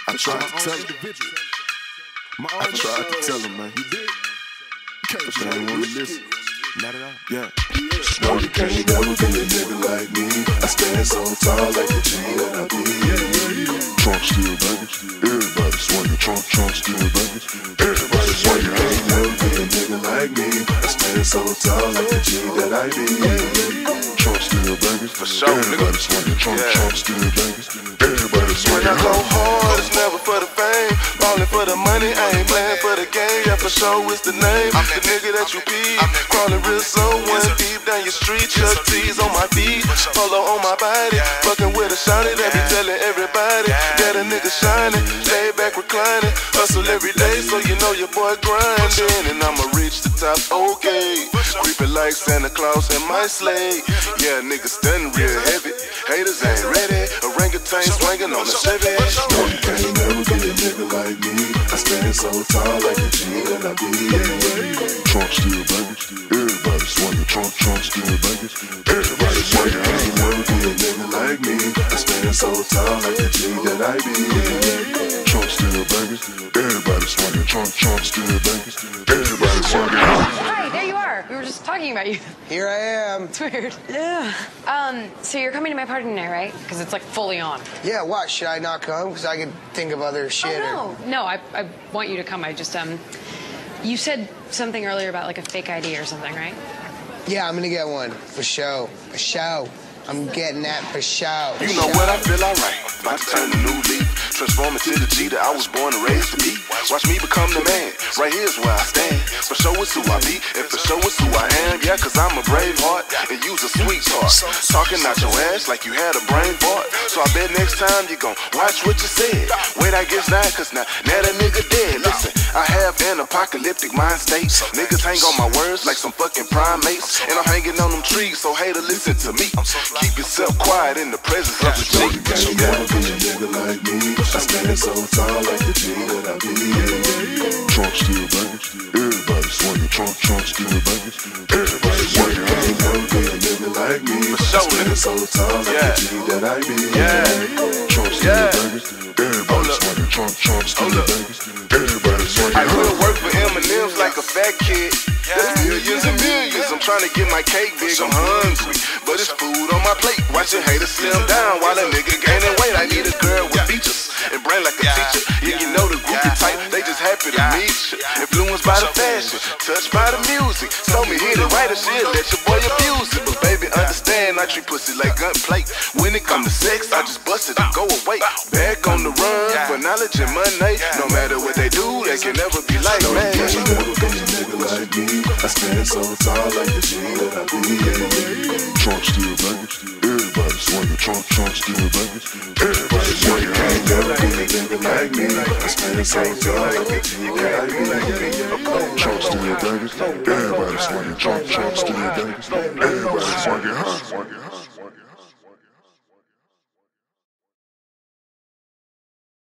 I tried to tell him. I tried to tell him, man. But they ain't wanna listen. Not at all. Yeah. No, you can't never be a nigga like me. I stand so tall like the G that I be. Trunk still banging. Everybody swinging. Trunk still banging. Everybody swinging. You can't never be a nigga like me. I stand so tall like the G that I be. Trunk still banging. For sure, everybody swinging. Trunk still banging. Everybody swinging. When I go hard, it's never for the fame. Ballin' for the money, I ain't playing for the game. Yeah, for sure it's the name. The nigga that you be. Crawling real slow, one deep down your street. Chuck T's on my feet, polo on my body. Fucking with a shawty that be telling everybody that a nigga shining, lay back reclining. Hustle every day, so you know your boy grinding. And I'ma reach the top, okay. Creeping like Santa Claus in my sleigh. Yeah, niggas stunning real heavy. Haters ain't ready. Orangutan swinging on the Chevy. No, you can't never be a nigga like me. I stand so tall like the G that I be. Trunk still banging. Everybody swinging. Trunk still banging. Everybody swinging. I ain't never be a nigga like me. I stand so tall like the G that I be. Trunk still banging. Everybody swinging. Trunk still banging. Everybody swinging. Hi, there you are. We were just talking about you. Here I am. It's weird. Yeah. So you're coming to my party tonight, right? Because it's like fully on. Yeah, what? Should I not come? Because I could think of other shit. Oh, no. No, I want you to come. I just, you said something earlier about like a fake ID or something, right? Yeah, I'm gonna get one. For show. For show. I'm getting that for show. You know what? I feel alright. About to turn a new leaf. Transform into the G that I was born and raised to be. Watch me become the man. Right here's where I stand. For sure it's who I be. And for sure it's who I am. Yeah, cause I'm a brave heart. And you's a sweetheart. Talking out your ass like you had a brain fart. So I bet next time you gon' watch what you said. Wait, I guess not, cause now that nigga dead. Listen, I have an apocalyptic mind state. Niggas hang on my words like some fucking primates. And I'm hanging on them trees, so hater, listen to me. Keep yourself quiet in the presence of the G. You can't never be a nigga like me. I stand so tall like the G that I be. Trunk still banging. Everybody swinging. Trunk still banging. Everybody swinging. I ain't never be a nigga like me. I stand so tall like the G that I be. Trunk still banging. Everybody swinging. Trunk still banging. Everybody swinging. I could work for M&M's like a fat kid. That's millions and millions. I'm trying to get my cake big. I'm hungry, but it's food on my plate. Watching haters slim down while a nigga gaining weight. I need a girl with features and brain like a teacher. Yeah, you know the groupie type. They just happy to meet you. Influenced by the fashion, touched by the music. Told me hit it right or shit, let your boy abuse it. But baby, understand I treat pussy like gunplay. When it come to sex, I just bust it and go away. Back on the run for knowledge and money. No matter what they do, they can never be like man. Like me, I stand so tall like the G that I be. Trunk still banging, everybody swinging. Trunk still banging, everybody swinging. I ain't never be a nigga like me. I stand so tall like the G that I be. Trunk still banging, everybody swinging. Trunk still banging, everybody swinging.